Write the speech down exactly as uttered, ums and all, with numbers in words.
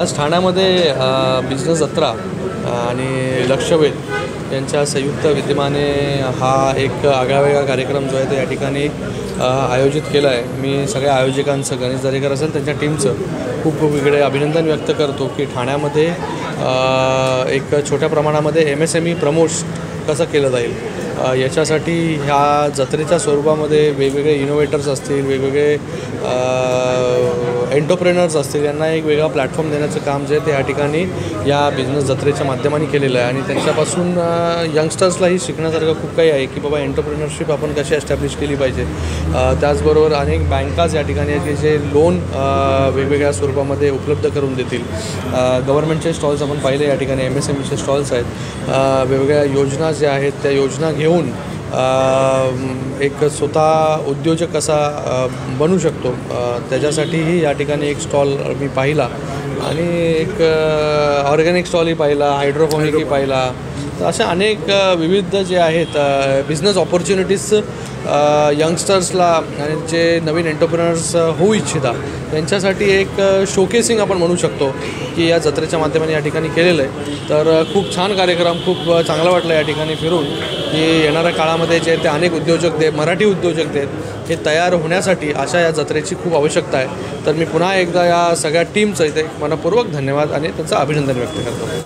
आज ठाण्यामध्ये बिझनेस जत्रा आणि लक्षवेध यांच्या संयुक्त विद्यमाने हा एक आगळावेगळा कार्यक्रम जो आहे तो या ठिकाणी आयोजित केला आहे। मी सगळ्या आयोजकांचं, गणेश दरेकर असेल त्यांच्या टीमचं खूप खूप इकडे अभिनंदन व्यक्त करतो की ठाण्यामध्ये एक छोट्या प्रमाणामध्ये M S M E promotes कसं केलं जाईल याच्यासाठी ह्या जत्रेच्या स्वरूपामध्ये वेगवेगळे इनोव्हेटर्स असतील, वेगवेगळे एंटरप्रेनर्स असतील, यांना एक वेगळा प्लॅटफॉर्म देण्याचं काम जे ते या ठिकाणी या बिझनेस जत्रेच्या माध्यमाने केलेलं आहे। आणि त्यांच्यापासून यंगस्टर्सलाही शिकण्यासारखं खूप काही आहे की बाबा एंटरप्रेनरशिप आपण कशी एस्टॅब्लिश केली पाहिजे। त्याचबरोबर अनेक बँकाज या ठिकाणी आहेत जे लोन वेगवेगळ्या स्वरूपामध्ये उपलब्ध करून देतील। गव्हर्नमेंटचे स्टॉल्स आपण पाहिले, या ठिकाणी एम एस एम ईचे स्टॉल्स आहेत। वेगवेगळ्या योजना ज्या आहेत त्या योजना घेऊन एक स्वतः उद्योजक कसा बनू शकतो त्याच्यासाठीही या ठिकाणी एक स्टॉल मी पाहिला आणि एक ऑर्गॅनिक स्टॉलही पाहिला, हायड्रोपोनिकही पाहिला। तर अशा अनेक विविध जे आहेत बिझनेस ऑपॉर्च्युनिटीज यंगस्टर्सला आणि जे नवीन एंटरप्रेनर्स होऊ इच्छिता त्यांच्यासाठी एक शोकेसिंग आपण म्हणू शकतो की या जत्रेच्या माध्यमाने या ठिकाणी केलेलं आहे। तर खूप छान कार्यक्रम, खूप चांगला वाटलं या ठिकाणी फिरून की येणाऱ्या काळामध्ये जे ते अनेक उद्योजक दे मराठी उद्योजक आहेत हे तयार होण्यासाठी अशा या जत्रेची खूप आवश्यकता आहे। तर मी पुन्हा एकदा या सगळ्या टीमचं इथे मनपूर्वक धन्यवाद आणि त्यांचं अभिनंदन व्यक्त करतो।